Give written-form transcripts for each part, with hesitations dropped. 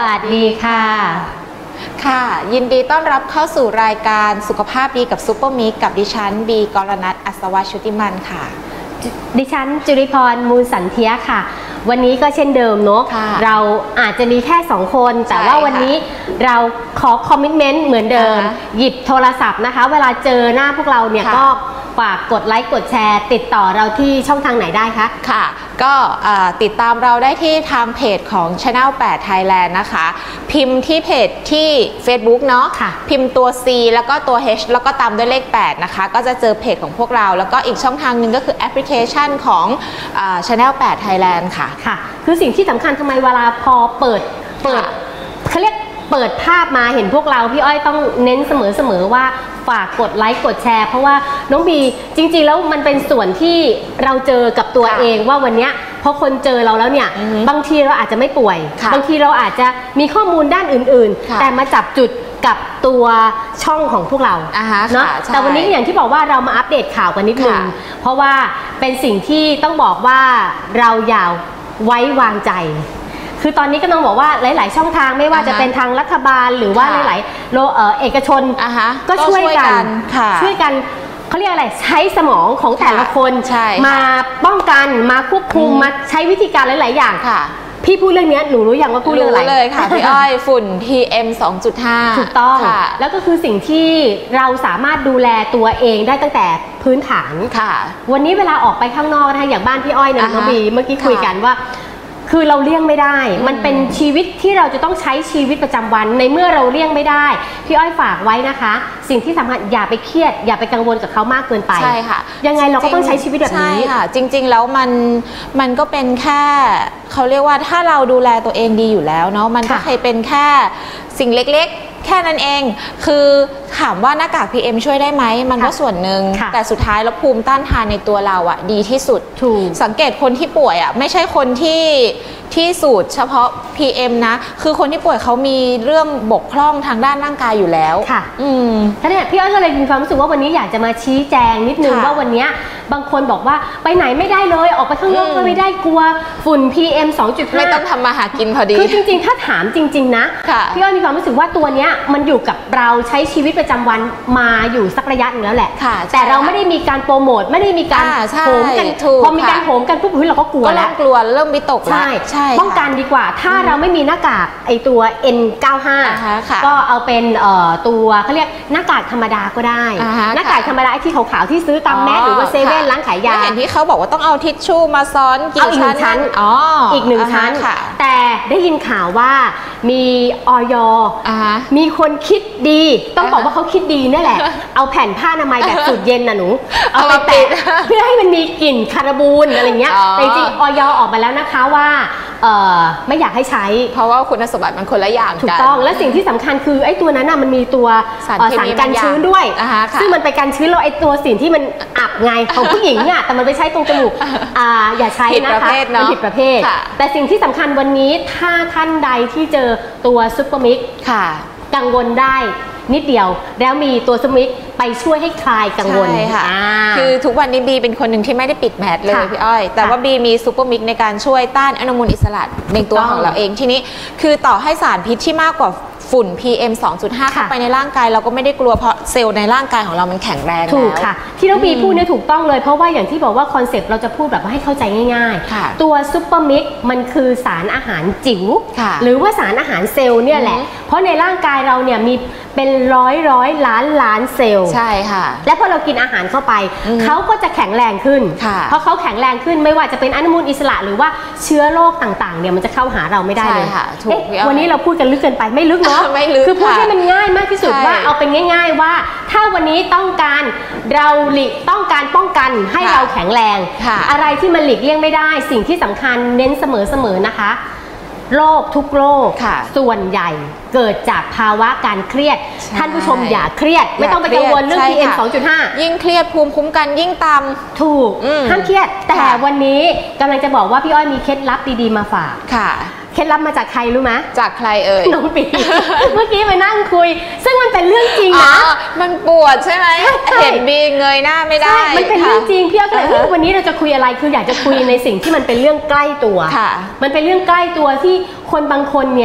วัสดีค่ะค่ะยินดีต้อนรับเข้าสู่รายการสุขภาพดีกับซุปเปอร์มิกกับดิฉันบีกรณัฐอัศวชุติมันค่ะดิฉันจุริพรมูลสันเทียค่ะวันนี้ก็เช่นเดิมเนาะเราอาจจะมีแค่2คนแต่ว่าวันนี้เราขอคอมมิตเมนต์เหมือนเดิมหยิบโทรศัพท์นะคะเวลาเจอหน้าพวกเราเนี่ยก็ฝากกดไลค์กดแชร์ติดต่อเราที่ช่องทางไหนได้คะค่ะก็ติดตามเราได้ที่ทางเพจของ Channel 8 Thailand นะคะพิมพ์ที่เพจที่ Facebook เนาะพิมพ์ตัว C แล้วก็ตัว H แล้วก็ตามด้วยเลข8นะคะก็จะเจอเพจของพวกเราแล้วก็อีกช่องทางหนึ่งก็คือแอปพลิเคชันของ Channel 8 Thailand ค่ะคือสิ่งที่สำคัญทำไมเวลาพอเปิดเขาเรียกเปิดภาพมาเห็นพวกเราพี่อ้อยต้องเน้นเสมอว่าฝากกดไลค์กดแชร์เพราะว่าน้องบีจริงๆแล้วมันเป็นส่วนที่เราเจอกับตัวเองว่าวันนี้พอคนเจอเราแล้วเนี่ยบางทีเราอาจจะไม่ป่วยบางทีเราอาจจะมีข้อมูลด้านอื่นๆแต่มาจับจุดกับตัวช่องของพวกเราเนาะแต่วันนี้อย่างที่บอกว่าเรามาอัปเดตข่าวกันนิดนึงเพราะว่าเป็นสิ่งที่ต้องบอกว่าเราอย่าไว้วางใจคือตอนนี้ก็ต้องบอกว่าหลายๆช่องทางไม่ว่าจะเป็นทางรัฐบาลหรือว่าหลายๆเอกชนก็ช่วยกันเขาเรียกอะไรใช้สมองของแต่ละคนมาป้องกันมาควบคุมมาใช้วิธีการหลายๆอย่างพี่พูดเรื่องนี้หนูรู้ยังว่าพูดเรื่องอะไรเลยค่ะพี่อ้อยฝุ่น PM 2.5 ถูกต้องแล้วก็คือสิ่งที่เราสามารถดูแลตัวเองได้ตั้งแต่พื้นฐานวันนี้เวลาออกไปข้างนอกนะคะอย่างบ้านพี่อ้อยนะน้องบีเมื่อกี้คุยกันว่าคือเราเลี่ยงไม่ได้มันเป็นชีวิตที่เราจะต้องใช้ชีวิตประจำวันในเมื่อเราเลี่ยงไม่ได้พี่อ้อยฝากไว้นะคะสิ่งที่สำคัญอย่าไปเครียดอย่าไปกังวลกับเขามากเกินไปใช่ค่ะยังไงเราก็ต้องใช้ชีวิตแบบนี้ใช่ค่ะจริงๆแล้วมันก็เป็นแค่เขาเรียกว่าถ้าเราดูแลตัวเองดีอยู่แล้วเนาะมันก็เคยเป็นแค่สิ่งเล็กๆแค่นั้นเองคือถามว่าหน้ากาก PM ช่วยได้ไหมมันก็ส่วนหนึ่งแต่สุดท้ายแล้วภูมิต้านทานในตัวเราอะดีที่สุดสังเกตคนที่ป่วยอะไม่ใช่คนที่สูตรเฉพาะ PM นะคือคนที่ป่วยเขามีเรื่องบกพร่องทางด้านร่างกายอยู่แล้วค่ะท่านเนี่ยพี่อ้อยก็เลยมีความรู้สึกว่าวันนี้อยากจะมาชี้แจงนิดนึงว่าวันนี้บางคนบอกว่าไปไหนไม่ได้เลยออกไปข้างนอกก็ไม่ได้กลัวฝุ่น PM 2.5 ไม่ต้องทำมาหากินพอดีคือจริงๆถ้าถามจริงๆนะพี่อ้อยมีความรู้สึกว่าตัวเนี้ยมันอยู่กับเราใช้ชีวิตประจำวันมาอยู่สักระยะหนึ่งแล้วแหละแต่เราไม่ได้มีการโปรโมทไม่ได้มีการโหมกันพอมีการโหมกันปุ๊บเราก็กลัวแล้วเริ่มวิตกแล้วใช่ป้องกันดีกว่าถ้าเราไม่มีหน้ากากไอตัว N95 ก็เอาเป็นตัวเขาเรียกหน้ากากธรรมดาก็ได้หน้ากากธรรมดาที่ขาวๆที่ซื้อตามแมสหรือว่าเซเว่นร้านขายยาเห็นที่เขาบอกว่าต้องเอาทิชชู่มาซ้อนกี่ชั้นอีกหนึ่งชั้นแต่ได้ยินข่าวว่ามีอย.มีคนคิดดีต้องบอกว่าเขาคิดดีนี่แหละเอาแผ่นผ้าอนามัยแบบสูตรเย็นนะหนูเอาไปแปะเพื่อให้มันมีกลิ่นคาราบูนอะไรเงี้ยแต่จริงอย.ออกมาแล้วนะคะว่าไม่อยากให้ใช้เพราะว่าคุณสมบัติมันคนละอย่างกันถูกต้องและสิ่งที่สำคัญคือไอ้ตัวนั้นน่ะมันมีตัวสารกันชื้นด้วยซึ่งมันไปกันชื้นแล้วไอ้ตัวสิ่งที่มันอับไงของผู้หญิงเนี่ยแต่มันไปใช้ตรงจมูกอย่าใช้นะคะมันผิดประเภทแต่สิ่งที่สำคัญวันนี้ถ้าท่านใดที่เจอตัวซุปเปอร์มิกกังวลได้นิดเดียวแล้วมีตัวซุปเปอร์มิกไปช่วยให้คลายกังวลค่ะคือทุกวันนี้บีเป็นคนหนึ่งที่ไม่ได้ปิดแมสเลยพี่อ้อยแต่ว่าบีมีซูเปอร์มิกในการช่วยต้านอนุมูลอิสระในตัวของเราเองทีนี้คือต่อให้สารพิษที่มากกว่าฝุ่น PM 2.5 เข้าไปในร่างกายเราก็ไม่ได้กลัวเพราะเซลล์ในร่างกายของเรามันแข็งแรงแล้วถูกค่ะที่น้องบีพูดเนี่ยถูกต้องเลยเพราะว่าอย่างที่บอกว่าคอนเซ็ปต์เราจะพูดแบบให้เข้าใจง่ายๆตัวซุปเปอร์มิกมันคือสารอาหารจิ๋วหรือว่าสารอาหารเซลล์เนี่ยแหละเพราะในร่างกายเราเนี่ยมีเป็นร้อยล้านเซลล์ใช่ค่ะและพอเรากินอาหารเข้าไปเขาก็จะแข็งแรงขึ้นเพราะเขาแข็งแรงขึ้นไม่ว่าจะเป็นอนุมูลอิสระหรือว่าเชื้อโรคต่างๆเนี่ยมันจะเข้าหาเราไม่ได้เลยวันนี้เราพูดกันลึกเกินไปไม่ลึกเนาะคือพูดให้มันง่ายมากที่สุดว่าเอาเป็นง่ายๆว่าถ้าวันนี้ต้องการต้องการป้องกันให้เราแข็งแรงอะไรที่มันหลีกเลี่ยงไม่ได้สิ่งที่สำคัญเน้นเสมอนะคะโรคทุกโรคส่วนใหญ่เกิดจากภาวะการเครียดท่านผู้ชมอย่าเครียดไม่ต้องไปกังวลเรื่อง PM 2.5 ยิ่งเครียดภูมิคุ้มกันยิ่งต่ำถูกห้ามเครียดแต่วันนี้กำลังจะบอกว่าพี่อ้อยมีเคล็ดลับดีๆมาฝากเคล็ดลับมาจากใครรู้ไหมจากใครเอ่ยน้องปีเมื่อกี้ไปนั่งคุยซึ่งมันเป็นเรื่องจริงนะมันปวดใช่ไหมเห็นบีเงยหน้าไม่ได้มันเป็นเรื่องจริงพี่อ้อยก็เลยวันนี้เราจะคุยอะไรคืออยากจะคุยในสิ่งที่มันเป็นเรื่องใกล้ตัวมันเป็นเรื่องใกล้ตัวที่คนบางคนเนี่ย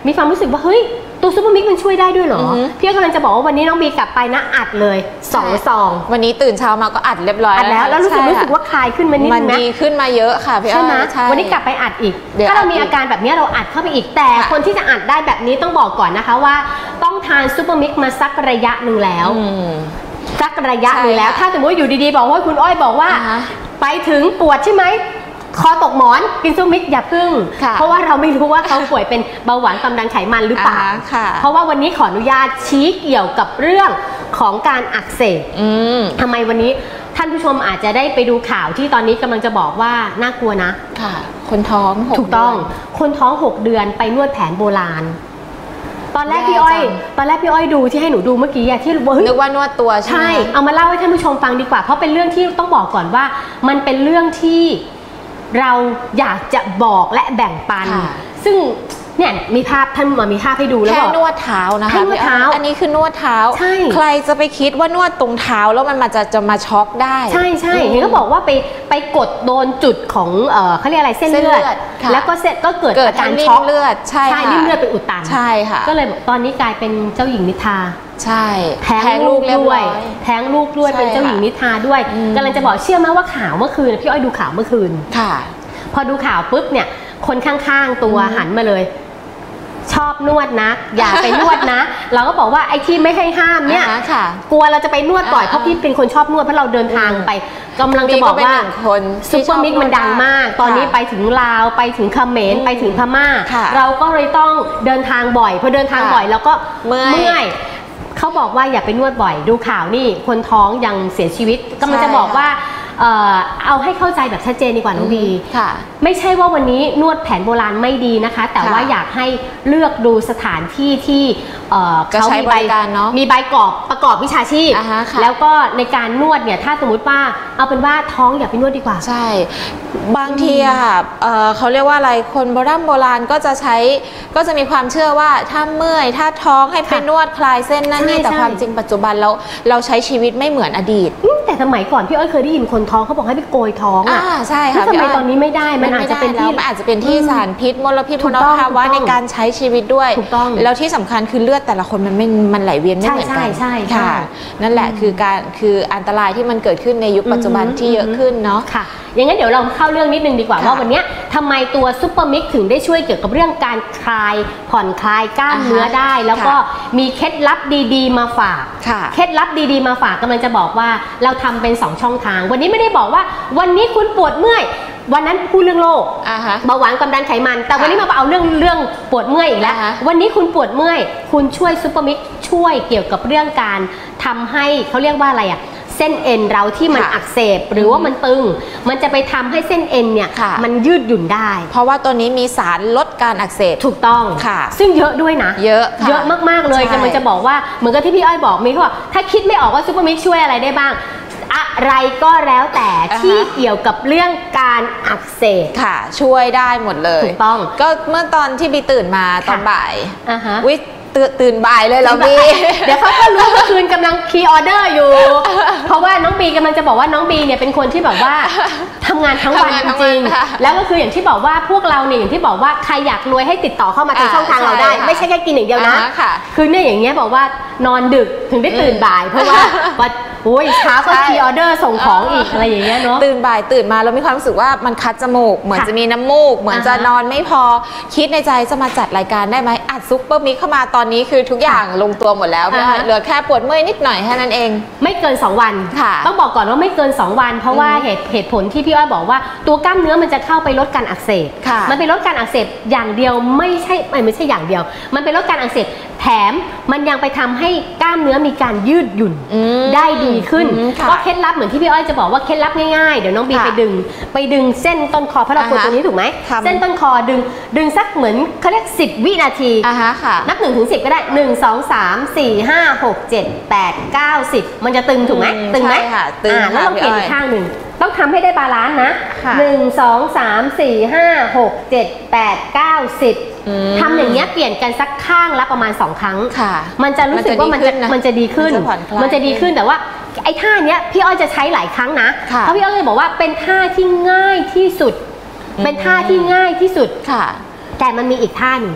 มีความรู้สึกว่าเฮ้ยตัวซูเปอร์มิกมันช่วยได้ด้วยเหรอพี่กำลังจะบอกว่าวันนี้น้องบีกลับไปนะอัดเลย2 ซองวันนี้ตื่นเช้ามาก็อัดเรียบร้อยแล้วรู้สึกว่าคลายขึ้นมานิดนึงนะมันดีขึ้นมาเยอะค่ะพี่อ้อยใช่ไหมวันนี้กลับไปอัดอีกถ้าเรามีอาการแบบนี้เราอัดเข้าไปอีกแต่คนที่จะอัดได้แบบนี้ต้องบอกก่อนนะคะว่าต้องทานซูเปอร์มิกมาสักระยะหนึ่งแล้วสักระยะหนึ่งแล้วถ้าสมมติอยู่ดีๆบอกว่าคุณอ้อยบอกว่าไปถึงปวดใช่ไหมคอตกหมอนกินซูมิกอย่าพึ่งเพราะว่าเราไม่รู้ว่าเขาป่วยเป็นเบาหวานความดันไขมันหรือเปล่าเพราะว่าวันนี้ขออนุญาตชี้เกี่ยวกับเรื่องของการอักเสบทำไมวันนี้ท่านผู้ชมอาจจะได้ไปดูข่าวที่ตอนนี้กำลังจะบอกว่าน่ากลัวนะค่ะคนท้องถูกต้องคนท้อง6 เดือนไปนวดแผนโบราณตอนแรกพี่อ้อยดูที่ให้หนูดูเมื่อกี้ที่นึกว่านวดตัวใช่เอามาเล่าให้ท่านผู้ชมฟังดีกว่าเพราะเป็นเรื่องที่ต้องบอกก่อนว่ามันเป็นเรื่องที่เราอยากจะบอกและแบ่งปันซึ่งเนี่ยมีภาพท่านมีภาพให้ดูแล้วแค่นวดเท้านะคะนวดเท้าอันนี้คือนวดเท้าใครจะไปคิดว่านวดตรงเท้าแล้วมันจะมาช็อกได้ใช่เห็นเขาบอกว่าไปกดโดนจุดของเขาเรียกอะไรเส้นเลือดแล้วก็เกิดอาการช็อกเลือดใช่ริ่มเลือดเป็นอุดตันใช่ค่ะก็เลยตอนนี้กลายเป็นเจ้าหญิงนิทราใช่แท้งลูกด้วยเป็นเจ้าหญิงนิทราด้วยกำลังจะบอกเชื่อไหมว่าข่าวเมื่อคืนพี่อ้อยดูข่าวเมื่อคืนค่ะพอดูข่าวปุ๊บเนี่ยคนข้างๆตัวหันมาเลยชอบนวดนะอย่าไปนวดนะเราก็บอกว่าไอ้ที่ไม่ให้ห้ามเนี่ยกลัวเราจะไปนวดบ่อยเพราะพี่เป็นคนชอบนวดเพราะเราเดินทางไปกำลังจะบอกว่าซุปเปอร์มิกมันดังมากตอนนี้ไปถึงลาวไปถึงเขมรไปถึงพม่าเราก็เลยต้องเดินทางบ่อยพอเดินทางบ่อยแล้วก็เมื่อยเขาบอกว่าอย่าไปนวดบ่อยดูข่าวนี่คนท้องยังเสียชีวิตกำลังจะบอกว่าเอาให้เข้าใจแบบชัดเจนดีกว่าน้องบีไม่ใช่ว่าวันนี้นวดแผนโบราณไม่ดีนะคะแต่ว่าอยากให้เลือกดูสถานที่ที่เขามีใบประกอบวิชาชีพแล้วก็ในการนวดเนี่ยถ้าสมมติว่าเอาเป็นว่าท้องอย่าไปนวดดีกว่าใช่บางทีค่ะเขาเรียกว่าอะไรคนโบราณก็จะมีความเชื่อว่าถ้าเมื่อยถ้าท้องให้ไปนวดคลายเส้นนั่นนี่แต่ความจริงปัจจุบันเราใช้ชีวิตไม่เหมือนอดีตแต่สมัยก่อนพี่อ้อยเคยได้ยินคนท้องเขาบอกให้ไปโกยท้องใช่ค่ะทำไมตอนนี้ไม่ได้มันอาจจะเป็นที่สารพิษมลพิษมลภาวะในการใช้ชีวิตด้วยแล้วที่สำคัญคือเลือดแต่ละคนมันไหลเวียนไม่เหมือนกันค่ะนั่นแหละคืออันตรายที่มันเกิดขึ้นในยุคปัจจุบันที่เยอะขึ้นเนาะค่ะอย่างนั้นเดี๋ยวเราเข้าเรื่องนิดนึงดีกว่าว่าวันนี้ทำไมตัวซุปเปอร์มิกถึงได้ช่วยเกี่ยวกับเรื่องการคลายผ่อนคลายกล้ามเนื้อได้แล้วก็มีเคล็ดลับดีๆมาฝากเคล็ดลับดีๆมาฝากกำลังจะบอกว่าเราทำเป็น2 ช่องทางวันนี้ไม่ได้บอกว่าวันนี้คุณปวดเมื่อยวันนั้นพูดเรื่องโรคเบาหวานความดันไขมันแต่วันนี้มาเอาเรื่องปวดเมื่อยอีกแล้ววันนี้คุณปวดเมื่อยคุณช่วยซุปเปอร์มิกช่วยเกี่ยวกับเรื่องการทำให้เขาเรียกว่าอะไรเส้นเอ็นเราที่มันอักเสบหรือว่ามันตึงมันจะไปทำให้เส้นเอ็นเนี่ยมันยืดหยุ่นได้เพราะว่าตัวนี้มีสารลดการอักเสบถูกต้องค่ะซึ่งเยอะด้วยนะเยอะมากๆเลยกำลังจะบอกว่าเหมือนกับที่พี่อ้อยบอกมีเขาบอกถ้าคิดไม่ออกว่าซุปเปอร์มิกช่วยอะไรได้บ้างอะไรก็แล้วแต่ที่เกี่ยวกับเรื่องการอักเสบค่ะช่วยได้หมดเลยถูกต้องก็เมื่อตอนที่บีตื่นมาตอนบ่ายวิตื่นบ่ายเลยเหรอบีเดี๋ยวเขาก็รู้เมื่อคืนกำลังคีย์ออเดอร์อยู่เพราะว่าน้องบีกำลังจะบอกว่าน้องบีเนี่ยเป็นคนที่แบบว่าทำงานทั้งวันจริงๆแล้วก็คืออย่างที่บอกว่าพวกเราเนี่ยอย่างที่บอกว่าใครอยากรวยให้ติดต่อเข้ามาในช่องทางเราได้ไม่ใช่แค่กินอย่างเดียวนะคือเนี่ยอย่างเงี้ยบอกว่านอนดึกถึงได้ตื่นบ่ายเพราะว่าโอ้ยเช้าก็คีย์ออเดอร์ส่งของอีกอะไรอย่างเงี้ยเนาะตื่นบ่ายตื่นมาแล้วมีความรู้สึกว่ามันคัดจมูกเหมือนจะมีน้ำมูกเหมือนจะนอนไม่พอคิดในใจจะมาจัดรายการได้ไหมอัดซุปเปอร์มิกเข้ามาตอนนี้คือทุกอย่างลงตัวหมดแล้วเหลือแค่ปวดเมื่อยนิดหน่อยแค่นั้นเองไม่เกิน2 วันต้องบอกก่อนว่าไม่เกิน2 วันเพราะว่าเหตุผลที่พี่อ้อยบอกว่าตัวกล้ามเนื้อมันจะเข้าไปลดการอักเสบมันไปลดการอักเสบอย่างเดียวไม่ใช่อย่างเดียวมันไปลดการอักเสบแถมมันยังไปทำให้กล้ามเนื้อมีการยืดหยุ่นได้ดีขึ้นก็เคล็ดลับเหมือนที่พี่อ้อยจะบอกว่าเคล็ดลับง่ายๆเดี๋ยวน้องบีไปดึงเส้นต้นคอเพราะเราปวดตัวนี้ถูกไหมเส้นต้นคอดึงสักเหมือนเขาเรียก10 วินาทีนับ1 ถึง 10ก็ได้1 2 3 4 5 6 7 8 9 10มันจะตึงถูกไหมตึงไหมแล้วเราเปลี่ยนอีกข้างหนึ่งต้องทำให้ได้บาลานซ์นะ1 2 3 4 5 6 7 8 9 10ทำอย่างเงี้ยเปลี่ยนกันสักข้างละประมาณ2 ครั้งมันจะรู้สึกว่ามันจะดีขึ้นแต่ว่าไอ้ท่าเนี้ยพี่อ้อยจะใช้หลายครั้งนะเพราะพี่อ้อยจะบอกว่าเป็นท่าที่ง่ายที่สุดเป็นท่าที่ง่ายที่สุดแต่มันมีอีกท่าหนึ่ง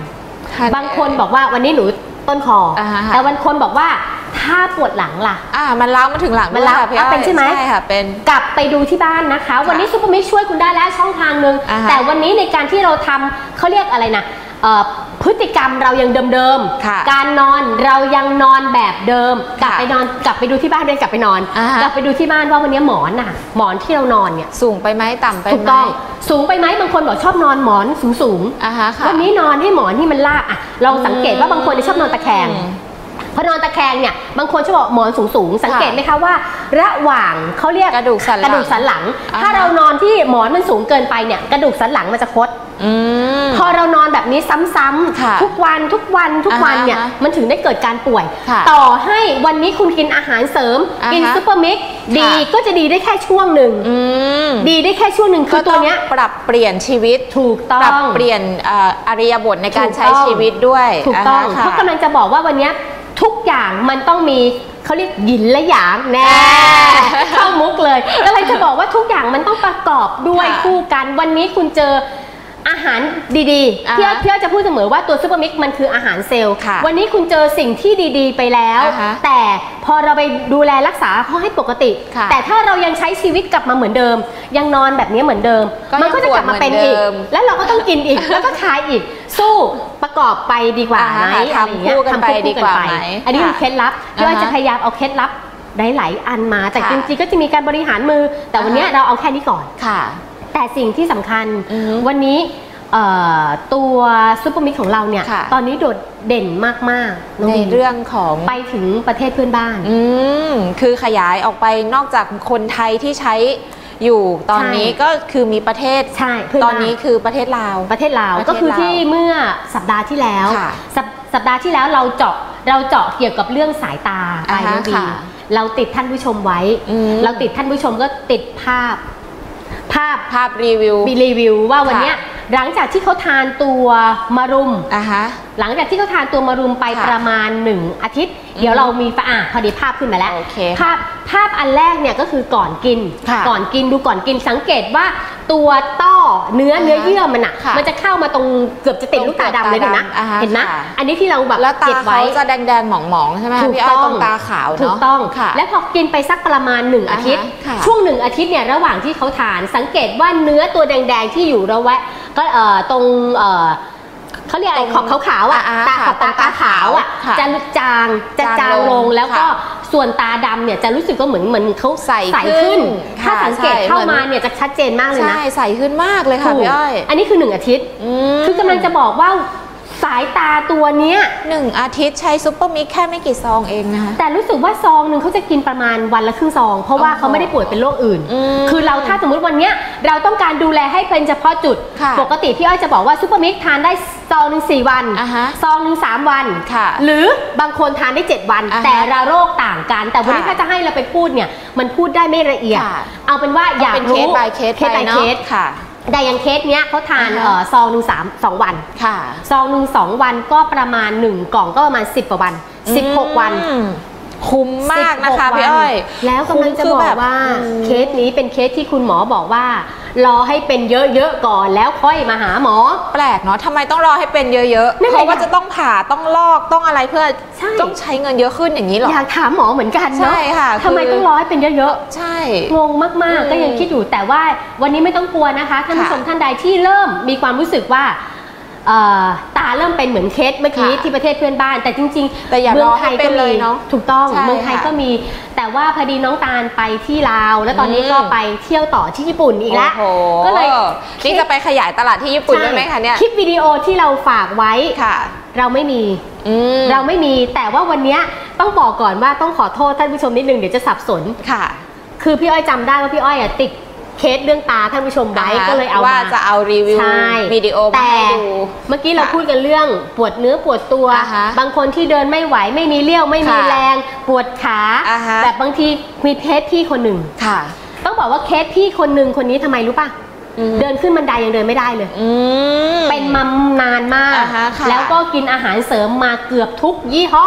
บางคนบอกว่าวันนี้หนูต้นคอแต่บางคนบอกว่าถ้าปวดหลังล่ะมันล้าวมาถึงหลังมันล้าวเป็นใช่ไหมใช่ค่ะเป็นกลับไปดูที่บ้านนะคะวันนี้ซุปเปอร์มิกช่วยคุณได้แล้วช่องทางนึงแต่วันนี้ในการที่เราทำเขาเรียกอะไรนะพฤติกรรมเรายังเดิมๆการนอนเรายังนอนแบบเดิมกลับไปดูที่บ้านเดินกลับไปนอนกลับไปดูที่บ้านว่าวันนี้หมอนที่เรานอนเนี่ยสูงไปไหมต่ำไปไหมถูกต้องสูงไปไหมบางคนบอกชอบนอนหมอนสูงวันนี้นอนให้หมอนที่มันลากลองสังเกตว่าบางคนชอบนอนตะแคงพอนอนตะแคงเนี่ยบางคนชอบบอกหมอนสูงสังเกตไหมคะว่าระหว่างเขาเรียกกระดูกสันหลังถ้าเรานอนที่หมอนมันสูงเกินไปเนี่ยกระดูกสันหลังมันจะคดพอเรานอนแบบนี้ซ้ำๆทุกวันเนี่ยมันถึงได้เกิดการป่วยต่อให้วันนี้คุณกินอาหารเสริมกินซุปเปอร์มิกดีก็จะดีได้แค่ช่วงหนึ่งดีได้แค่ช่วงหนึ่งคือตัวเนี้ยปรับเปลี่ยนชีวิตถูกต้องปรับเปลี่ยนอริยบทในการใช้ชีวิตด้วยถูกต้องเขากำลังจะบอกว่าวันนี้ทุกอย่างมันต้องมีเขาเรียกหยินและหยางแน่เข้ามุกเลยก็เลยจะบอกว่าทุกอย่างมันต้องประกอบด้วยคู่กันวันนี้คุณเจออาหารดีๆพี่อ้อยจะพูดเสมอว่าตัวซุปเปอร์มิกมันคืออาหารเซลล์วันนี้คุณเจอสิ่งที่ดีๆไปแล้วแต่พอเราไปดูแลรักษาเขาให้ปกติแต่ถ้าเรายังใช้ชีวิตกลับมาเหมือนเดิมยังนอนแบบนี้เหมือนเดิมมันก็จะกลับมาเป็นอีกแล้วเราก็ต้องกินอีกแล้วก็คายอีกสู้ประกอบไปดีกว่าไหมทำคู่กันไปดีกว่าไหมอันนี้คือเคล็ดลับพี่อ้อยจะพยายามเอาเคล็ดลับหลายอันมาแต่จริงๆก็จะมีการบริหารมือแต่วันนี้เราเอาแค่นี้ก่อนแต่สิ่งที่สำคัญวันนี้ตัวซุปเปอร์มิกของเราเนี่ยตอนนี้โดดเด่นมากๆในเรื่องของไปถึงประเทศเพื่อนบ้านคือขยายออกไปนอกจากคนไทยที่ใช้อยู่ตอนนี้ก็คือมีประเทศตอนนี้คือประเทศลาวก็คือที่เมื่อสัปดาห์ที่แล้วสัปดาห์ที่แล้วเราเจาะเกี่ยวกับเรื่องสายตาไปนะบีเราติดท่านผู้ชมไว้เราติดท่านผู้ชมก็ติดภาพรีวิวว่าวันนี้หลังจากที่เขาทานตัวมารุมหลังจากที่เขาทานตัวมารุมไปประมาณ1 อาทิตย์เดี๋ยวเรามีพอดีภาพขึ้นมาแล้วภาพอันแรกเนี่ยก็คือก่อนกินดูก่อนกินสังเกตว่าตัวต้อเนื้อเยื่อมันจะเข้ามาตรงเกือบจะติดลูกตาดำเลยเห็นไหมอันนี้ที่เราแบบเก็บไว้จะแดงๆหมองๆใช่ไหมพี่อ้อยตรงตาขาวเนาะถูกต้องและพอกินไปสักประมาณ1 อาทิตย์ช่วง1 อาทิตย์เนี่ยระหว่างที่เขาทานสังเกตว่าเนื้อตัวแดงๆที่อยู่ระแวะก็ตรงเขาเรียกอะไรขอบขาวตาขาวจะจางลงแล้วก็ส่วนตาดำเนี่ยจะรู้สึกว่าเหมือนเขาใสขึ้นถ้าสังเกตเข้ามาเนี่ยจะชัดเจนมากเลยนะใสขึ้นมากเลยค่ะพี่อ้อยอันนี้คือ1 อาทิตย์คือกำลังจะบอกว่าสายตาตัวเนี้ย 1 อาทิตย์ใช้ซุปเปอร์มิกแค่ไม่กี่ซองเองนะคะแต่รู้สึกว่าซองหนึ่งเขาจะกินประมาณวันละครึ่งซองเพราะว่าเขาไม่ได้ป่วยเป็นโรคอื่นคือเราถ้าสมมติวันนี้เราต้องการดูแลให้เป็นเฉพาะจุดปกติพี่อ้อยจะบอกว่าซุปเปอร์มิกทานได้ซองหนึ่ง4 วันซองหนึ่ง3 วันหรือบางคนทานได้7 วันแต่ละโรคต่างกันแต่วันนี้ถ้าจะให้เราไปพูดเนี่ยมันพูดได้ไม่ละเอียดเอาเป็นว่าอยากรู้เคส by เคสค่ะแต่อย่างเคสเนี้ยเขาทานซองหนึ่ง2 วันซองหนึ่ง2 วันก็ประมาณ1 กล่องก็ประมาณ10 กว่าวัน16 วันคุ้มมากนะคะพี่อ้อยแล้วกำลังจะบอกว่าเคสนี้เป็นเคสที่คุณหมอบอกว่ารอให้เป็นเยอะๆก่อนแล้วค่อยมาหาหมอแปลกเนาะทำไมต้องรอให้เป็นเยอะๆเพราะว่าจะต้องผ่าต้องลอกต้องอะไรเพื่อต้องใช้เงินเยอะขึ้นอย่างนี้หรออยากถามหมอเหมือนกันเนาะใช่ค่ะทำไมต้องรอให้เป็นเยอะๆใช่งงมากๆก็ยังคิดอยู่แต่ว่าวันนี้ไม่ต้องกลัวนะคะท่านผู้ชมท่านใดที่เริ่มมีความรู้สึกว่าตาเริ่มเป็นเหมือนเคสเมื่อกี้ที่ประเทศเพื่อนบ้านแต่จริงๆเมืองไทยก็มีถูกต้องเมืองไทยก็มีแต่ว่าพอดีน้องตาลไปที่ลาวแล้วตอนนี้ก็ไปเที่ยวต่อที่ญี่ปุ่นอีกแล้วก็เลยนี่จะไปขยายตลาดที่ญี่ปุ่นได้ไหมคะเนี่ยคลิปวิดีโอที่เราฝากไว้เราไม่มีแต่ว่าวันนี้ต้องบอกก่อนว่าต้องขอโทษท่านผู้ชมนิดนึงเดี๋ยวจะสับสนคือพี่อ้อยจำได้ว่าพี่อ้อยติดเคสเรื่องตาท่านผู้ชมไว้ก็เลยเอาว่าจะเอารีวิววิดีโอมาให้ดูเมื่อกี้เราพูดกันเรื่องปวดเนื้อปวดตัวบางคนที่เดินไม่ไหวไม่มีเลี้ยวไม่มีแรงปวดขาแบบบางทีมีเคสพี่คนหนึ่งต้องบอกว่าเคสพี่คนหนึ่งคนนี้ทำไมรู้ป่ะเดินขึ้นบันไดยังเดินไม่ได้เลยเป็นมานานมากแล้วก็กินอาหารเสริมมาเกือบทุกยี่ห้อ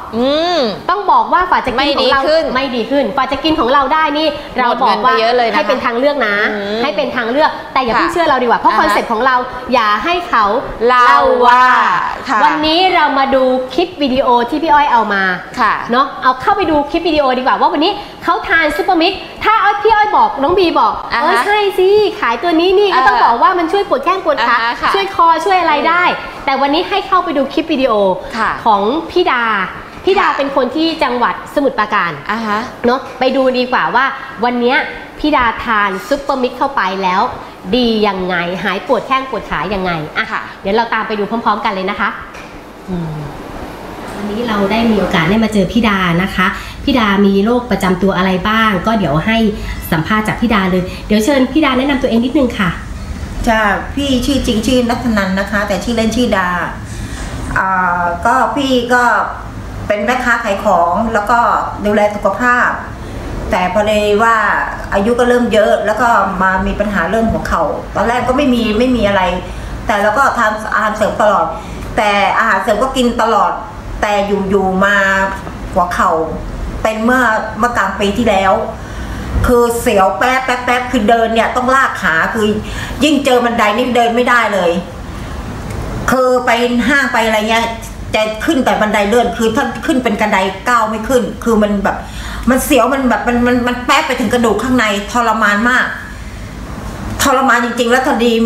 ต้องบอกว่าฝ่าจะกินของเราไม่ดีขึ้นฝ่าจะกินของเราได้นี่เราบอกว่าให้เป็นทางเลือกนะให้เป็นทางเลือกแต่อย่าเพิ่งเชื่อเราดีกว่าเพราะคอนเซ็ปต์ของเราอย่าให้เขาเล่าว่าวันนี้เรามาดูคลิปวิดีโอที่พี่อ้อยเอามาเนาะเอาเข้าไปดูคลิปวิดีโอดีกว่าว่าวันนี้เขาทานซูเปอร์มิกซ์ถ้าพี่อ้อยบอกน้องบีบอกใช่สิขายตัวนี้นี่ก็ต้องบอกว่ามันช่วยปวดแข้งปวดขาช่วยคอช่วยอะไรได้แต่วันนี้ให้เข้าไปดูคลิปวิดีโอของพี่ดาเป็นคนที่จังหวัดสมุทรปราการเนาะไปดูดีกว่าว่าวันนี้พี่ดาทานซุปเปอร์มิกซ์เข้าไปแล้วดียังไงหายปวดแข้งปวดขายังไงเดี๋ยวเราตามไปดูพร้อมๆกันเลยนะคะวันนี้เราได้มีโอกาสได้มาเจอพี่ดานะคะพี่ดามีโรคประจำตัวอะไรบ้างก็เดี๋ยวให้สัมภาษณ์จากพี่ดาเลยเดี๋ยวเชิญพี่ดาแนะนำตัวเองนิดนึงค่ะจ้าพี่ชื่อจริงชื่อนัทนันนะคะแต่ชื่อเล่นชื่อดาก็พี่ก็เป็นแม่ค้าขายของแล้วก็ดูแลสุขภาพแต่พอเลยว่าอายุก็เริ่มเยอะแล้วก็มามีปัญหาเรื่องหัวเข่าตอนแรกก็ไม่มีอะไรแต่เราก็ทานอาหารเสริมตลอดแต่อาหารเสริมก็กินตลอดแต่อยู่มาหัวเข่าเป็นเมื่อกลางปีที่แล้วคือเสียวแป๊บคือเดินเนี่ยต้องลากขาคือยิ่งเจอบันไดนี่เดินไม่ได้เลยคือไปห้างไปอะไรเงี้ยจะขึ้นแต่บันไดเลื่อนคือถ้าขึ้นเป็นกระไดก้าวไม่ขึ้นคือมันแบบมันเสียวมันแบบมันแป๊บไปถึงกระดูกข้างในทรมานมากทรมานจริงๆแล้วพอดี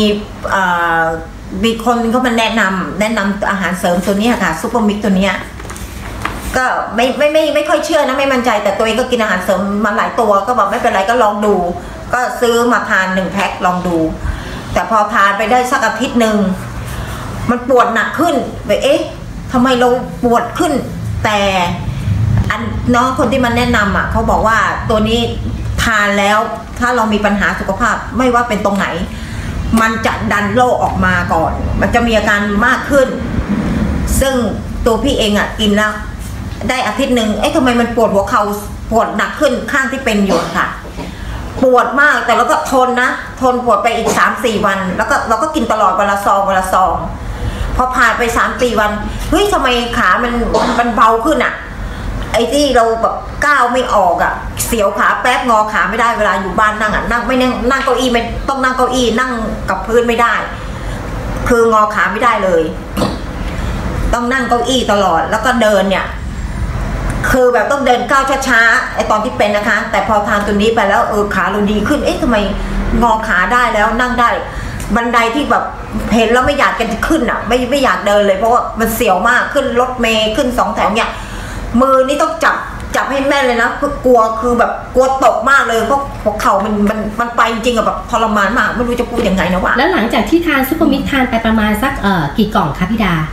มีคนเขามาแนะนำอาหารเสริมตัวนี้ค่ะซุปเปอร์มิกตัวนี้ก็ไม่ค่อยเชื่อนะไม่มั่นใจแต่ตัวเองก็กินอาหารเสริมมาหลายตัวก็บอกไม่เป็นไรก็ลองดูก็ซื้อมาทาน1 แพ็คลองดูแต่พอทานไปได้สักอาทิตย์หนึ่งมันปวดหนักขึ้นแบบเอ๊ะทำไมเราปวดขึ้นแต่น้องคนที่มาแนะนำอ่ะเขาบอกว่าตัวนี้ทานแล้วถ้าเรามีปัญหาสุขภาพไม่ว่าเป็นตรงไหนมันจะดันโรคออกมาก่อนมันจะมีอาการมากขึ้นซึ่งตัวพี่เองอ่ะกินแล้วได้อาทิตย์หนึ่งเอ๊ะทำไมมันปวดหัวเข่าปวดหนักขึ้นข้างที่เป็นอยู่ค่ะปวดมากแต่เราก็ทนปวดไปอีก3-4 วันแล้วก็เราก็กินตลอดวันละซองพอผ่านไป3-4 วันเฮ้ยทำไมขามันเบาขึ้นอ่ะไอ้ที่เราแบบก้าวไม่ออกอ่ะเสียวขาแป๊บงอขาไม่ได้เวลาอยู่บ้านนั่งอ่ะนั่งไม่นั่งเก้าอี้ไม่ต้องนั่งเก้าอี้นั่งกับพื้นไม่ได้คืองอขาไม่ได้เลยต้องนั่งเก้าอี้ตลอดแล้วก็เดินเนี่ยคือแบบต้องเดินก้าวช้าๆไอ้ตอนที่เป็นนะคะแต่พอทานตัวนี้ไปแล้วขาเราดีขึ้นเอ๊ะทำไมงอขาได้แล้วนั่งได้บันไดที่แบบเห็นแล้วไม่อยากจะขึ้นอ่ะไม่อยากเดินเลยเพราะว่ามันเสียวมากขึ้นรถเมล์ขึ้น2 แถวเนี่ยมือนี่ต้องจับให้แม่นเลยนะคือกลัวคือแบบกลัวตกมากเลยเพราะหัวเข่ามันไปจริงๆอะแบบทรมานมากไม่รู้จะพูดยังไงนะวะแล้วหลังจากที่ทานซุปเปอร์มิกซ์ทานไปประมาณสักกี่กล่องคะพี่ดา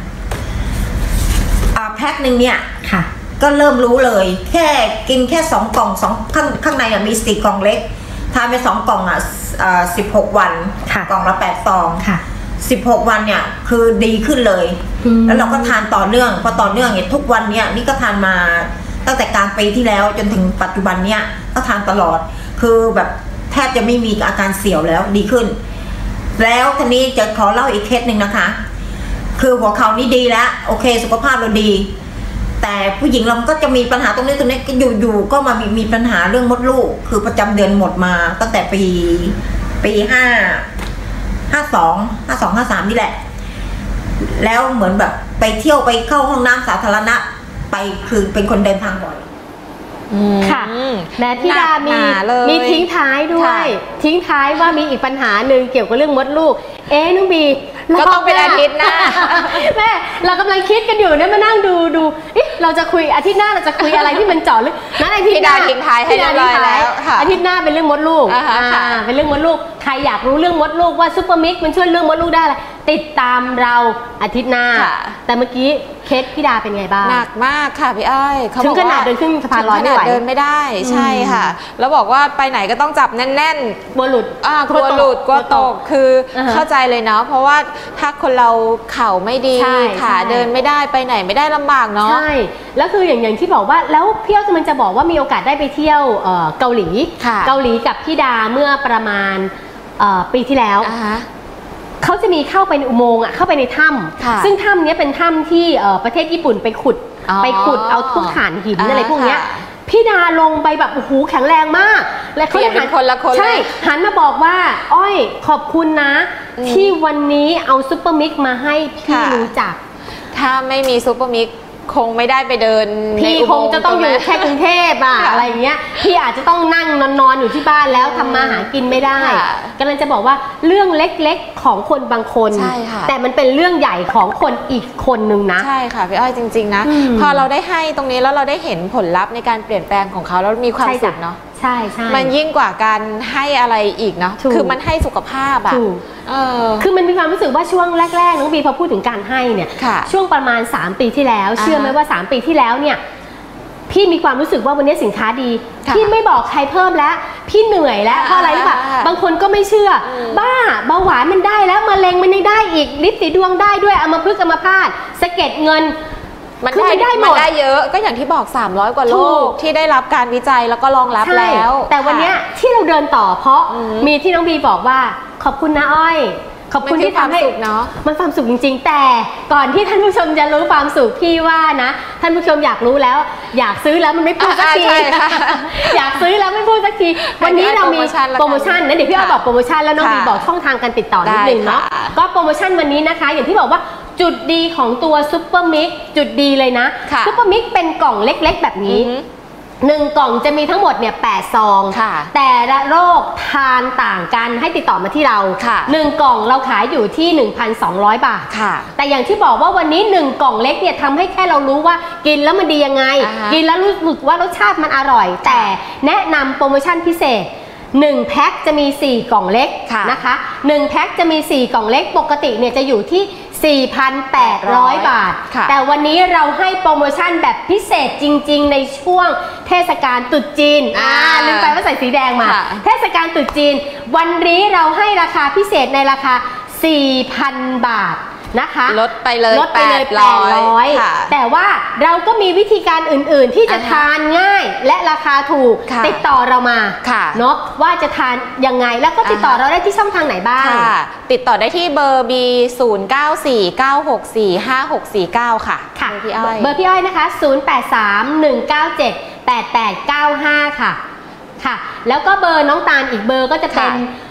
แพ็คหนึ่งเนี่ยค่ะก็เริ่มรู้เลยแค่กินแค่2 กล่องข้างในมี4 กล่องเล็กทานไป2 กล่อง16 วันกล่องละ8 ซอง16 วันเนี่ยคือดีขึ้นเลยแล้วเราก็ทานต่อเนื่องพอต่อเนื่องเนี่ยทุกวันเนี่ยนี่ก็ทานมาตั้งแต่กลางปีที่แล้วจนถึงปัจจุบันเนี่ยก็ทานตลอดคือแบบแทบจะไม่มีอาการเสียวแล้วดีขึ้นแล้วทีนี้จะขอเล่าอีกเคสหนึ่งนะคะคือหัวเข่านี่ดีแล้วโอเคสุขภาพเราดีแต่ผู้หญิงเราก็จะมีปัญหาตรงนี้อยู่ก็มามีปัญหาเรื่องมดลูกคือประจำเดือนหมดมาตั้งแต่ปี52 53นี่แหละแล้วเหมือนแบบไปเที่ยวไปเข้าห้องน้ำสาธารณะไปคือเป็นคนเดินทางบ่อยค่ะแม่พี่ดามีทิ้งท้ายด้วยทิ้งท้ายว่ามีอีกปัญหาหนึ่งเกี่ยวกับเรื่องมดลูกน้องบีก็ต้องเป็นอาทิตย์หน้าแม่เรากำลังคิดกันอยู่เนี่ยมานั่งดูเราจะคุยอาทิตย์หน้าเราจะคุยอะไรที่มันเจาะลึกนั่นอาทิตย์หน้าทิ้งท้ายให้เรียบร้อยแล้วอาทิตย์หน้าเป็นเรื่องมดลูกเป็นเรื่องมดลูกใครอยากรู้เรื่องมดลูกว่าซุปเปอร์มิกซ์มันช่วยเรื่องมดลูกได้อะไรติดตามเราอาทิตย์หน้าแต่เมื่อกี้เคสพี่ดาเป็นไงบ้างหนักมากค่ะพี่อ้อยเขาบอกว่าถึงขนาดเดินขึ้นสะพานลอยไม่ไหวเดินไม่ได้ใช่ค่ะแล้วบอกว่าไปไหนก็ต้องจับแน่นๆกลัวหลุดกลัวหลุดกลัวตกคือเข้าใจเลยเนาะเพราะว่าถ้าคนเราเข่าไม่ดีขาเดินไม่ได้ไปไหนไม่ได้ลำบากเนาะใช่แล้วคืออย่างที่บอกว่าแล้วพี่อ้อยมันจะบอกว่ามีโอกาสได้ไปเที่ยวเกาหลีกับพี่ดาเมื่อประมาณปีที่แล้วเขาจะมีเข้าไปในอุโมงค์เข้าไปในถ้ำซึ่งถ้ำนี้เป็นถ้ำที่ประเทศญี่ปุ่นไปขุดไปขุดเอาพวกถ่านหินอะไรพวกเนี้ยค่ะพี่ดาลงไปแบบโอ้โหแข็งแรงมากและเขาเปลี่ยนเป็นคนละคนใช่เลยหันมาบอกว่าอ้อยขอบคุณนะ ที่วันนี้เอาซุปเปอร์มิกซ์มาให้พี่รู้จักถ้าไม่มีซูเปอร์มิกคงไม่ได้ไปเดินในพี่อุคโมงงค์จะต้องอยู่ตรนั้นแค่กรุงเทพอะค่ะอะไรเงี้ยพี่อาจจะต้องนั่งนอนอยู่ที่บ้านแล้วทำมาหากินไม่ได้ค่ะกำลังจะบอกว่าเรื่องเล็กๆของคนบางคนใช่ค่ะแต่มันเป็นเรื่องใหญ่ของคนอีกคนนึงนะใช่ค่ะพี่อ้อยจริงๆนะ พอเราได้ให้ตรงนี้แล้วเราได้เห็นผลลัพธ์ในการเปลี่ยนแปลงของเขาแล้วมีความใช่สุจ้ะขเนาะใช่ใช่มันยิ่งกว่าการให้อะไรอีกเนาะถูกคือมันให้สุขภาพอะถูก คือมันมีความรู้สึกว่าช่วงแรกๆน้องบีพอพูดถึงการให้เนี่ยค่ะช่วงประมาณ3 ปีที่แล้วอ่าฮะเชื่อไหมว่า3 ปีที่แล้วเนี่ยพี่มีความรู้สึกว่าวันนี้สินค้าดีค่ะพี่ไม่บอกใครเพิ่มแล้ว พี่เหนื่อยแล้วเพราะอะไรรู้ป่ะอ่าบางคนก็ไม่เชื่ออมบ้าเบาหวานมันได้แล้วมะเร็งมันยังได้อีกลิ์สีดวงได้ด้วยอัมพฤกษ์อัมพาตสะเก็ดเงินมันคือมันได้หมดมันได้เยอะก็อย่างที่บอก300กว่าโรถูคกที่ได้รับการวิจัยแล้วก็รองรับใช่แล้วแต่วันเนี้ยค่ะที่เราเดินต่อเพราะอืมมีที่น้องบีบอกว่าขอบคุณนะอ้อย ขอบคุณมันคือที่ทำให้ความสุขเนอะมันความสุขจริงๆ แต่ก่อนที่ท่านผู้ชมจะรู้ความสุขพี่ว่านะท่านผู้ชมอยากรู้แล้ว อยากซื้อแล้วมันไม่พูดสักทีใช่ค่ะอยากซื้อแล้วไม่พูดสักที วันนี้เรามีโปรโมชั่นแล้วกันโปรโมชั่นนะเดี๋ยวพี่อ้อยบอกโปรโมชั่นแล้วน้องบีค่ะบอกช่องทางการติดต่อนิดนึงเนาะได้ค่ะก็โปรโมชั่นวันนี้นะคะ อย่างที่บอกว่าจุดดีของตัวซุปเปอร์มิกซ์จุดดีเลยนะค่ะซุปเปอร์มิกซ์เป็นกล่องเล็กๆ แบบนี้อือฮึ 1 กล่องจะมีทั้งหมดเนี่ย8 ซองค่ะแต่ละโรคทานต่างกันให้ติดต่อมาที่เราค่ะ 1 กล่องเราขายอยู่ที่ 1,200 บาทค่ะแต่อย่างที่บอกว่าวันนี้1 กล่องเล็กเนี่ยทำให้แค่เรารู้ว่ากินแล้วมันดียังไงอ่าฮะกินแล้วรู้สึกว่ารสชาติมันอร่อย แต่แนะนำโปรโมชั่นพิเศษ 1 แพ็คจะมี 4 กล่องเล็กค่ะนะคะ1 แพ็คจะมี 4 กล่องเล็กปกติเนี่ยจะอยู่ที่ 4,800 บาทค่ะแต่วันนี้เราให้โปรโมชั่นแบบพิเศษจริงๆ ในช่วงเทศกาลตรุษจีนลืมไปว่าใส่สีแดงมาค่ะเทศกาลตรุษจีน วันนี้เราให้ราคาพิเศษในราคา 4,000 บาทนะคะลดไปเลยลดไปเลย 800ค่ะ 800 แต่ว่าเราก็มีวิธีการอื่นๆ ที่จะอ่าฮะทานง่ายและราคาถูกค่ะติดต่อเรามาค่ะเนาะว่าจะทานยังไงแล้วก็ติดต่อเราได้ที่ช่องทางไหนบ้างค่ะ ติดต่อได้ที่เบอร์ B 0949645649 ค่ะค่ะพี่อ้อยเบอร์พี่อ้อยนะคะ 0831978895 ค่ะ ค่ะ แล้วก็เบอร์น้องตาลอีกเบอร์ก็จะเป็นค่ะ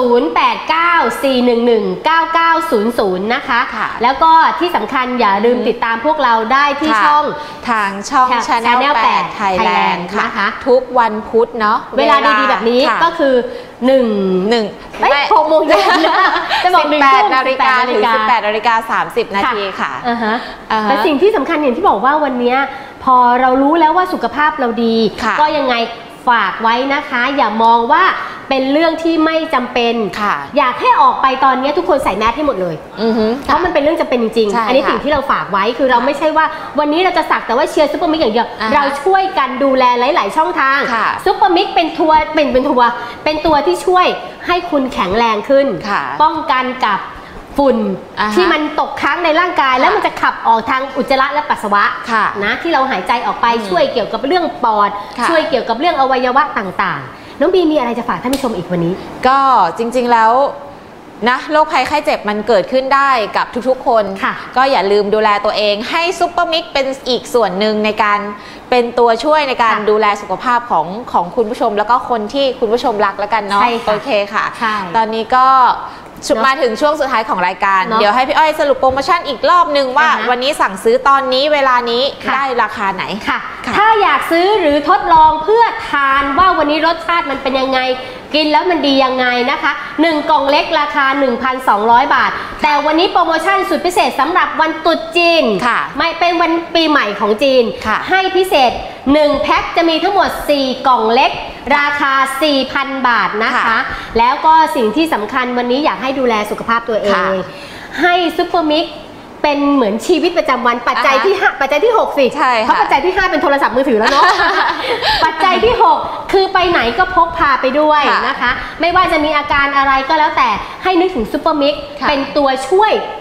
0894119900 นะคะค่ะแล้วก็ที่สำคัญอย่าลืมติดตามพวกเราได้ที่ค่ะช่องทางช่อง Channel Channel 8 8 Thailand Thailand ค่ะนะคะทุกวันพุธเนาะเวลาดีๆแบบนี้ค่ะก็คือ1 6 โมงเย็นนะจะบอก 18 นาฬิกาถึง 18 18 นาฬิกา 30 นาทีค่ะอ่าฮะอ่าฮะแต่สิ่งที่สำคัญอย่างที่บอกว่าวันเนี้ยพอเรารู้แล้วว่าสุขภาพเราดีค่ะก็ยังไงฝากไว้นะคะ อย่ามองว่าเป็นเรื่องที่ไม่จำเป็นค่ะอยากให้ออกไปตอนนี้ทุกคนใส่แมสให้หมดเลยอือฮึเพราะมันเป็นเรื่องจำเป็นจริงใช่ๆ อันนี้ค่ะสิ่งที่เราฝากไว้คือเราไม่ใช่ว่าวันนี้เราจะสักแต่ว่าเชียร์ซุปเปอร์มิกอย่างเดียวอ่าฮะเราช่วยกันดูแลหลาย ๆ ช่องทางค่ะซุปเปอร์มิกเป็นตัวที่ช่วยให้คุณแข็งแรงขึ้นค่ะป้องกันกับฝุ่นอ่าฮะที่มันตกค้างในร่างกาย แล้วมันจะขับออกทางอุจจาระและปัสสาวะค่ะนะที่เราหายใจออกไปช่วยเกี่ยวกับเรื่องปอดค่ะช่วยเกี่ยวกับเรื่องอวัยวะต่างๆ น้องบีมีอะไรจะฝากท่านผู้ชมอีกวันนี้ก็จริงๆแล้วนะโรคภัยไข้เจ็บมันเกิดขึ้นได้กับทุกๆคนค่ะก็อย่าลืมดูแลตัวเองให้ซุปเปอร์มิกเป็นอีกส่วนหนึ่งในการเป็นตัวช่วยในการค่ะดูแลสุขภาพของคุณผู้ชมแล้วก็คนที่คุณผู้ชมรักแล้วกันเนาะใช่ค่ะโอเคค่ะใช่ตอนนี้ก็เนอะมาถึงช่วงสุดท้ายของรายการเนอะเดี๋ยวให้พี่อ้อยสรุปโปรโมชั่นอีกรอบนึงว่าอ่าฮะวันนี้สั่งซื้อตอนนี้เวลานี้ค่ะได้ราคาไหนค่ะค่ะถ้าอยากซื้อหรือทดลองเพื่อทานว่าวันนี้รสชาติมันเป็นยังไง กินแล้วมันดียังไงนะคะ1 กล่องเล็กราคา 1,200 บาท แต่วันนี้โปรโมชั่นสุดพิเศษสำหรับวันตรุษจีนค่ะไม่เป็นวันปีใหม่ของจีนค่ะให้พิเศษ 1 แพ็คจะมีทั้งหมด 4 กล่องเล็ก ราคา 4,000 บาทนะคะค่ะแล้วก็สิ่งที่สำคัญวันนี้อยากให้ดูแลสุขภาพตัวเองค่ะให้ซุปเปอร์มิกเป็นเหมือนชีวิตประจำวันปัจจัยอ่าฮะที่5ปัจจัยที่ 6 สิใช่ค่ะเพราะปัจจัยที่ 5 เป็นโทรศัพท์มือถือแล้วเนาะ ปัจจัยที่ 6 คือไปไหนก็พกพาไปด้วยค่ะนะคะ ไม่ว่าจะมีอาการอะไรก็แล้วแต่ให้นึกถึงซุปเปอร์มิกค่ะเป็นตัวช่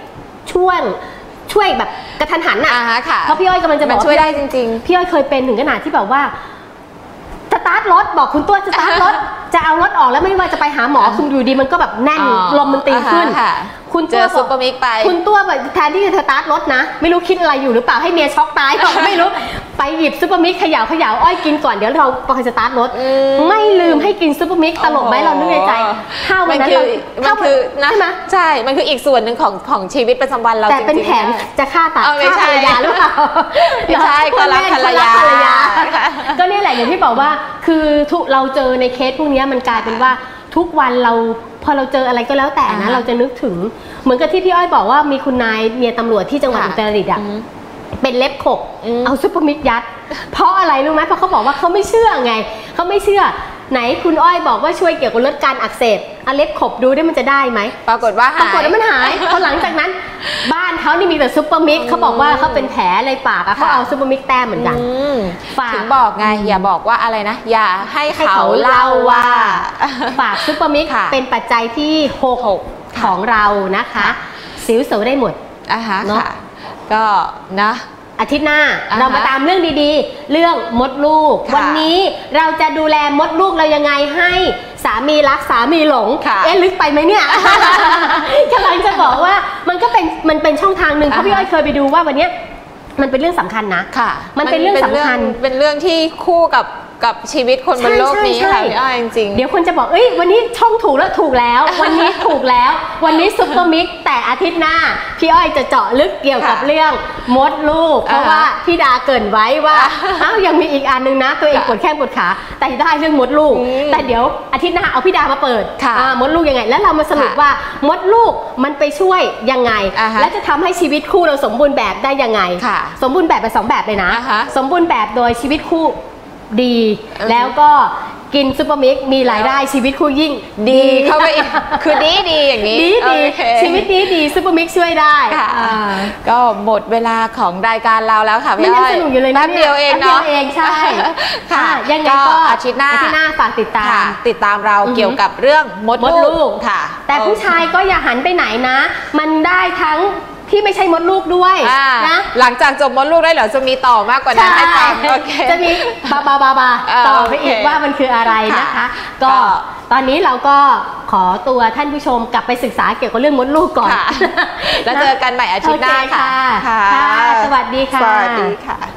วยแบบกระทันหันน่ะอ่าฮะค่ะเพราะพี่อ้อยกำลังจะบมัอน กช่วยได้จริงพี่อ้อยเคยเป็นถึงขนาดที่แบบว่าสตาร์ทรถบอกคุณตัวสตาร์ทรถ จะเอารถออกแล้วไม่ว่าจะไปหาหมออ่าคุณอยู่ดีมันก็แบบแน่นอ๋อลมมันตีขึ้นอ่าฮะค่ะคคุณเจตัวอซุปเปอร์มิกไปคุณตัวแบบแทนที่จะสตาร์ทรถนะ ไม่รู้คิดอะไรอยู่หรือเปล่าให้เมียช็อกตายก่อนไม่รู้ไปหยิบซุปเปอร์มิกเขย่าอ้อยกินก่อนเดี๋ยวเราไปสตาร์ทรถไม่ลืมให้กินซุปเปอร์มิกตลกไหมเรานึกในใจถ้าวันนั้นมันคือนะใช่ไหมใช่มันคืออีกส่วนหนึ่งของชีวิตประจำวันเราแต่เป็นแผนจะฆ่าตัดฆ่าภรรยาหรือเปล่าไม่ใช่ก็รักภรรยาก็นี่แหละอย่างที่บอกว่าคือเราเจอในเคสพวกนี้มันกลายเป็นว่าทุกวันเราพอเราเจออะไรก็แล้วแต่นะเราจะนึกถึงเหมือนกับที่พี่อ้อยบอกว่ามีคุณนายเมียตำรวจที่จังหวัดอุตรดิตถ์อ่ะเป็นเล็บขบเอาซุปเปอร์มิกยัดเพราะอะไรรู้ไหมเพราะเขาบอกว่าเขาไม่เชื่อไงเขาไม่เชื่อไหนคุณอ้อยบอกว่าช่วยเกี่ยวกับลดการอักเสบเอาเล็บขบดูได้มันจะได้ไหมปรากฏว่ามันหายพอหลังจากนั้นบ้านเขานี่มีแต่ซุปเปอร์มิกเขาบอกว่าเขาเป็นแผลในปากเขาเอาซุปเปอร์มิกแต้มเหมือนกันถึงบอกไงอย่าบอกว่าอะไรนะอย่าให้เขาเล่าว่าฝากซุปเปอร์มิกเป็นปัจจัยที่6ของเรานะคะสิวเสาได้หมดเนาะก็นะอาทิตย์หน้าเรามาตามเรื่องดีๆเรื่องมดลูกวันนี้เราจะดูแลมดลูกเรายังไงให้สามีรักสามีหลงลึกไปไหมเนี่ยกำลังจะบอกว่ามันเป็นช่องทางหนึ่งเพราะพี่อ้อยเคยไปดูว่าวันนี้มันเป็นเรื่องสำคัญนะมันเป็นเรื่องสำคัญเป็นเรื่องที่คู่กับชีวิตคนบนโลกนี้ค่ะพี่อ้อยจริงๆเดี๋ยวคนจะบอกวันนี้ช่องถูกแล้ววันนี้ถูกแล้ววันนี้ซุปเปอร์มิกแต่อาทิตย์หน้าพี่อ้อยจะเจาะลึกเกี่ยวกับเรื่องมดลูกเพราะว่าพี่ดาเกริ่นไว้ว่ายังมีอีกอันนึงนะตัวเองปวดแข้งปวดขาแต่ได้เรื่องมดลูกแต่เดี๋ยวอาทิตย์หน้าเอาพี่ดามาเปิดมดลูกยังไงแล้วเรามาสรุปว่ามดลูกมันไปช่วยยังไงและจะทำให้ชีวิตคู่เราสมบูรณ์แบบได้ยังไงสมบูรณ์แบบเป็น2แบบเลยนะสมบูรณ์แบบโดยชีวิตคู่ดีแล้วก็กินซุปเปอร์มิกมีรายได้ชีวิตคู่ยิ่งดีเข้าไปอีกคือดีอย่างนี้ดีชีวิตดีซุปเปอร์มิกช่วยได้ก็หมดเวลาของรายการเราแล้วค่ะพี่อ้อยสนุกอยู่เลยนะแป๊บเดียวเองเนาะใช่ค่ะยังไงก็อาทิตย์หน้าฝากติดตามเราเกี่ยวกับเรื่องมดลูกค่ะแต่ผู้ชายก็อย่าหันไปไหนนะมันได้ทั้งที่ไม่ใช่มดลูกด้วยนะหลังจากจบมดลูกได้เหรอจะมีต่อมากกว่านั้นให้ฟังโอเคจะมีบาต่อไปอีกว่ามันคืออะไรนะคะก็ตอนนี้เราก็ขอตัวท่านผู้ชมกลับไปศึกษาเกี่ยวกับเรื่องมดลูกก่อนแล้วเจอกันใหม่อาทิตย์หน้าค่ะสวัสดีค่ะสวัสดีค่ะ